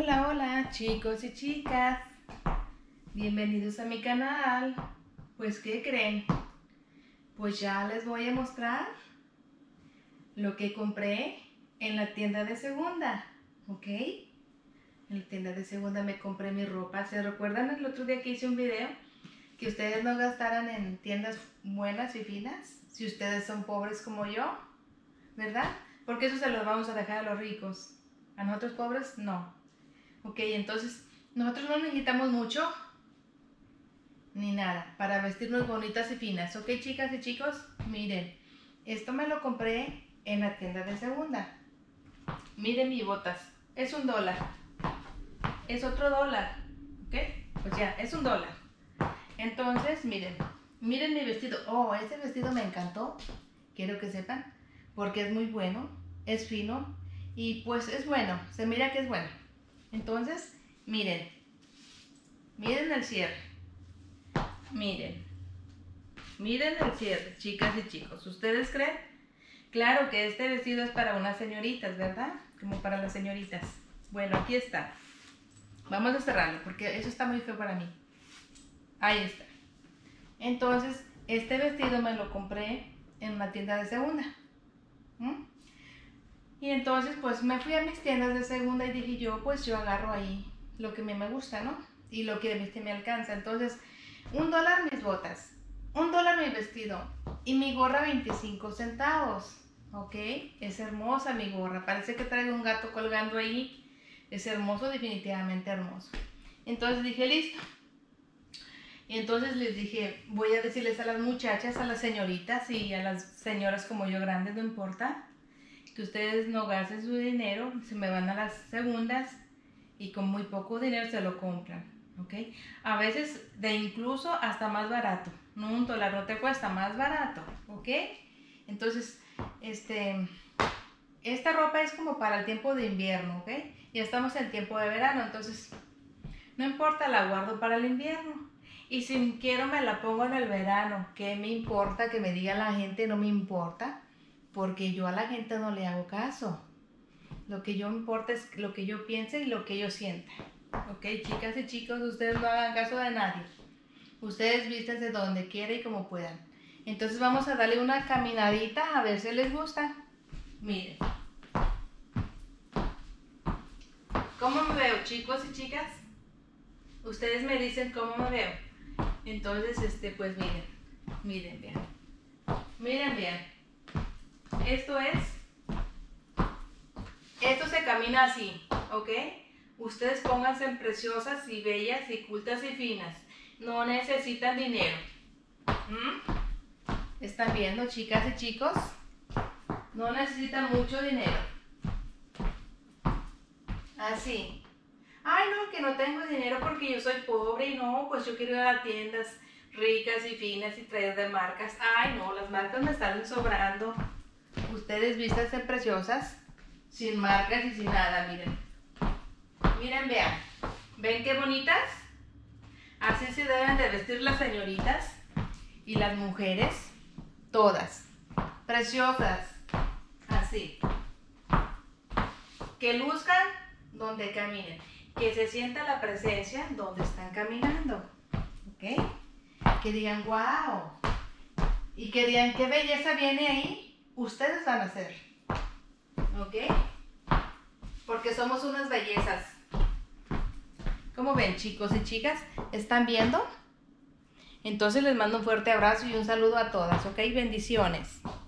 Hola, hola chicos y chicas, bienvenidos a mi canal. Pues ¿qué creen? Pues ya les voy a mostrar lo que compré en la tienda de segunda, ¿ok? En la tienda de segunda me compré mi ropa. ¿Se recuerdan el otro día que hice un video? Que ustedes no gastaran en tiendas buenas y finas, si ustedes son pobres como yo, ¿verdad? Porque eso se los vamos a dejar a los ricos, a nosotros pobres no. Ok, entonces nosotros no necesitamos mucho ni nada para vestirnos bonitas y finas. Ok, chicas y chicos, miren, esto me lo compré en la tienda de segunda. Miren mis botas, es $1, es otro $1, ok, pues ya, es $1. Entonces, miren mi vestido. Oh, este vestido me encantó, quiero que sepan, porque es muy bueno, es fino y pues es bueno, se mira que es bueno. Entonces, miren el cierre, miren el cierre, chicas y chicos. ¿Ustedes creen? Claro que este vestido es para unas señoritas, ¿verdad? Como para las señoritas. Bueno, aquí está. Vamos a cerrarlo porque eso está muy feo para mí. Ahí está. Entonces, este vestido me lo compré en una tienda de segunda. Y entonces, pues me fui a mis tiendas de segunda y dije yo, pues yo agarro ahí lo que me gusta, ¿no? Y lo que me alcanza. Entonces, $1 mis botas, $1 mi vestido y mi gorra 25 centavos, ¿ok? Es hermosa mi gorra, parece que traigo un gato colgando ahí. Es hermoso, definitivamente hermoso. Entonces dije, listo. Y entonces les dije, voy a decirles a las muchachas, a las señoritas y a las señoras como yo grandes, no importa, que ustedes no gasten su dinero, se me van a las segundas y con muy poco dinero se lo compran, ¿ok? A veces de incluso hasta más barato, no $1, no te cuesta, más barato, ¿ok? Entonces, esta ropa es como para el tiempo de invierno, ¿ok? Ya estamos en tiempo de verano, entonces no importa, la guardo para el invierno. Y si quiero me la pongo en el verano, ¿qué me importa que me diga la gente? No me importa, porque yo a la gente no le hago caso. Lo que yo importa es lo que yo piense y lo que yo sienta. Ok, chicas y chicos, ustedes no hagan caso de nadie. Ustedes vístanse donde quieran y como puedan. Entonces vamos a darle una caminadita a ver si les gusta. Miren. ¿Cómo me veo, chicos y chicas? Ustedes me dicen cómo me veo. Entonces, pues miren bien. Miren bien. Esto se camina así, ¿ok? Ustedes pónganse preciosas y bellas y cultas y finas. No necesitan dinero. ¿Están viendo, chicas y chicos? No necesitan mucho dinero. Así. Ay, no, que no tengo dinero porque yo soy pobre y no, pues yo quiero ir a tiendas ricas y finas y traer de marcas. Ay, no, las marcas me están sobrando. Ustedes vístanse preciosas, sin marcas y sin nada, miren. Miren, vean. ¿Ven qué bonitas? Así se deben de vestir las señoritas y las mujeres, todas. Preciosas. Así. Que luzcan donde caminen. Que se sienta la presencia donde están caminando. ¿Ok? Que digan, wow. Y que digan, qué belleza viene ahí. Ustedes van a ser. ¿Ok? Porque somos unas bellezas. ¿Cómo ven, chicos y chicas? ¿Están viendo? Entonces les mando un fuerte abrazo y un saludo a todas, ¿ok? Bendiciones.